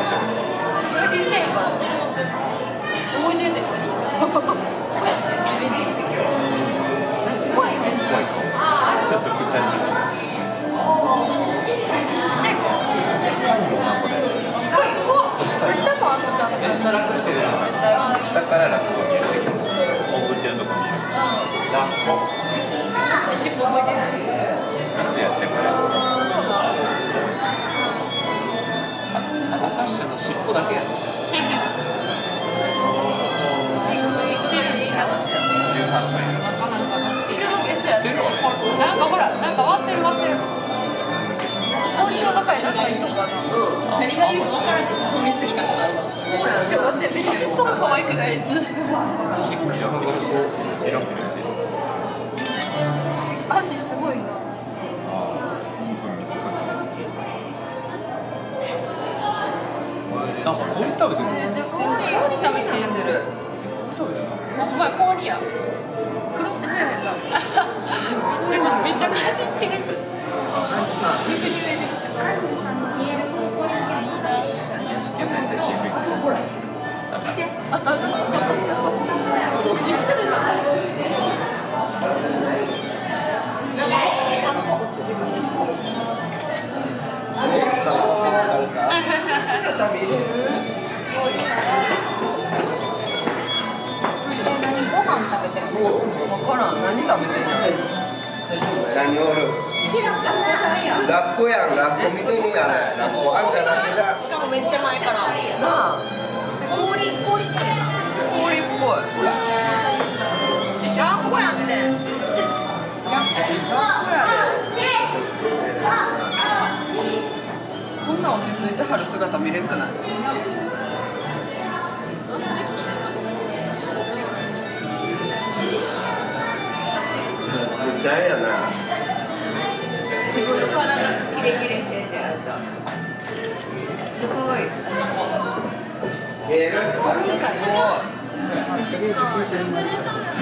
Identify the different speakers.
Speaker 1: 最近せえへんから覚えてんねんこいつ。怖いね。
Speaker 2: 怖い顔。ちょっとくっちゃんに。
Speaker 1: これ下もあんのちゃんと。
Speaker 2: めっちゃ楽してるやん。下から楽を見える。オープンってるとこ見える。楽。
Speaker 1: 尻尾覚えてない。
Speaker 2: いつやってこれ。赤下の尻尾だけや。
Speaker 1: してるんちゃいますよ。
Speaker 2: 18歳や。
Speaker 1: してるわ。なんかほら、なんか割ってる。鳥の中に何かいるのかな。
Speaker 3: 何がいるか分からず通り過ぎたことあるわ。
Speaker 1: そうなんですよ。だってめっちゃ尻尾が可愛くないやつ。
Speaker 2: シックスのペロペロしてる。
Speaker 1: 足すごいな。
Speaker 2: なんか氷食べてる。
Speaker 1: めっちゃ可愛い。氷食べてる。お前氷や。黒って増えへんな。めっちゃかじってる。
Speaker 3: アンジさんの見える方向に行けば難しい。
Speaker 2: ほら。
Speaker 1: あったじゃん。
Speaker 3: 姿見れる？ご飯食べてる。わからん。何食べてる？
Speaker 4: 何おる？ラッコやん、ラッコ見てみやね。ラッコあんじゃないじゃん。
Speaker 3: しかもめっちゃ前から。なあ。氷っぽいな。氷っぽい。ラッコやって。ラッコやで。こんな落ち着いてはる姿見れんくない？
Speaker 4: めっちゃあれやな。
Speaker 3: 自分の体キレキレしてんだよ。すごい。
Speaker 4: 見える？
Speaker 3: すごい。めっちゃ近い。